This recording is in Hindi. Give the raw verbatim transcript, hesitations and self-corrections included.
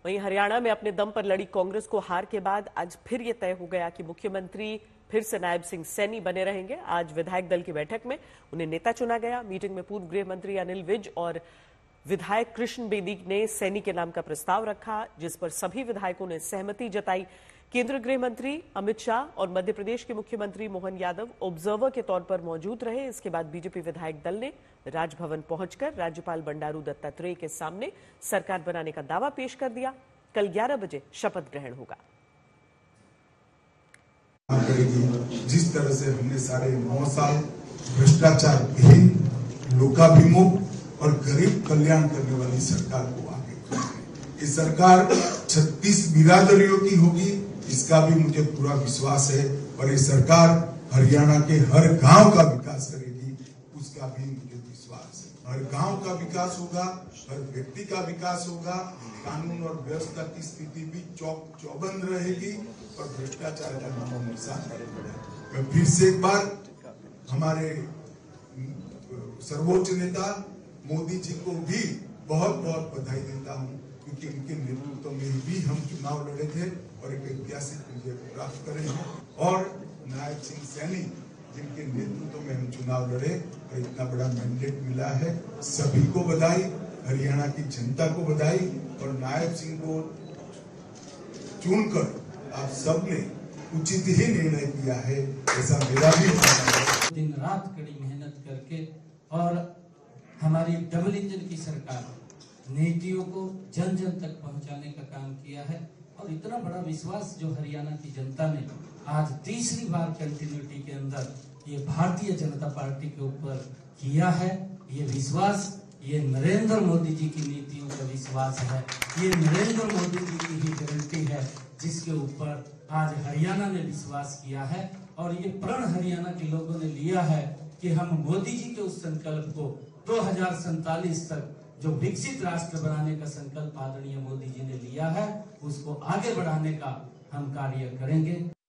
वहीं हरियाणा में अपने दम पर लड़ी कांग्रेस को हार के बाद आज फिर ये तय हो गया कि मुख्यमंत्री फिर से नायब सिंह सैनी बने रहेंगे। आज विधायक दल की बैठक में उन्हें नेता चुना गया। मीटिंग में पूर्व गृह मंत्री अनिल विज और विधायक कृष्ण बेदी ने सैनी के नाम का प्रस्ताव रखा, जिस पर सभी विधायकों ने सहमति जताई। केंद्रीय गृह मंत्री अमित शाह और मध्य प्रदेश के मुख्यमंत्री मोहन यादव ऑब्जर्वर के तौर पर मौजूद रहे। इसके बाद बीजेपी विधायक दल ने राजभवन पहुंचकर राज्यपाल बंडारू दत्तात्रेय के सामने सरकार बनाने का दावा पेश कर दिया। कल ग्यारह बजे शपथ ग्रहण होगा। जिस तरह से हमने साढ़े नौ साल भ्रष्टाचार विहीन, लोकाभिमुख और गरीब कल्याण करने वाली सरकार को आगे बढ़ाया। ये सरकार छत्तीस बिरादरियों की होगी, इसका भी मुझे पूरा विश्वास है। और ये सरकार हरियाणा के हर गांव का विकास करेगी, उसका भी मुझे विश्वास है। हर गांव का विकास होगा, हर व्यक्ति का विकास होगा, कानून और व्यवस्था की स्थिति भी चौक चौबंद रहेगी और भ्रष्टाचार का नामो निशान रहेगा। मैं फिर से एक बार हमारे सर्वोच्च नेता मोदी जी को भी बहुत बहुत बधाई देता हूं, क्योंकि उनके नेतृत्व में भी हम चुनाव लड़े थे और एक ऐतिहासिक विजय प्राप्त करे हैं। और नायब सिंह सैनी जिनके नेतृत्व में हम चुनाव लड़े और इतना बड़ा मैंडेट मिला है, सभी को बधाई, हरियाणा की जनता को बधाई। और नायब सिंह को चुनकर आप सबने उचित ही निर्णय किया है, ऐसा मेरा भी मानना है। दिन रात कड़ी मेहनत करके और हमारी डबल इंजन की सरकार नीतियों को जन जन तक पहुंचाने का काम किया है। और इतना बड़ा विश्वास जो हरियाणा की जनता ने आज तीसरी बार कंटिन्यूटी के अंदर ये भारतीय जनता पार्टी के ऊपर किया है, ये विश्वास ये नरेंद्र मोदी जी की नीतियों का विश्वास है, ये नरेंद्र मोदी जी की ही गारंटी है, जिसके ऊपर आज हरियाणा ने विश्वास किया है। और ये प्रण हरियाणा के लोगों ने लिया है कि हम मोदी जी के उस संकल्प को दो हजार सैतालीस तक जो विकसित राष्ट्र बनाने का संकल्प आदरणीय मोदी जी ने लिया है, उसको आगे बढ़ाने का हम कार्य करेंगे।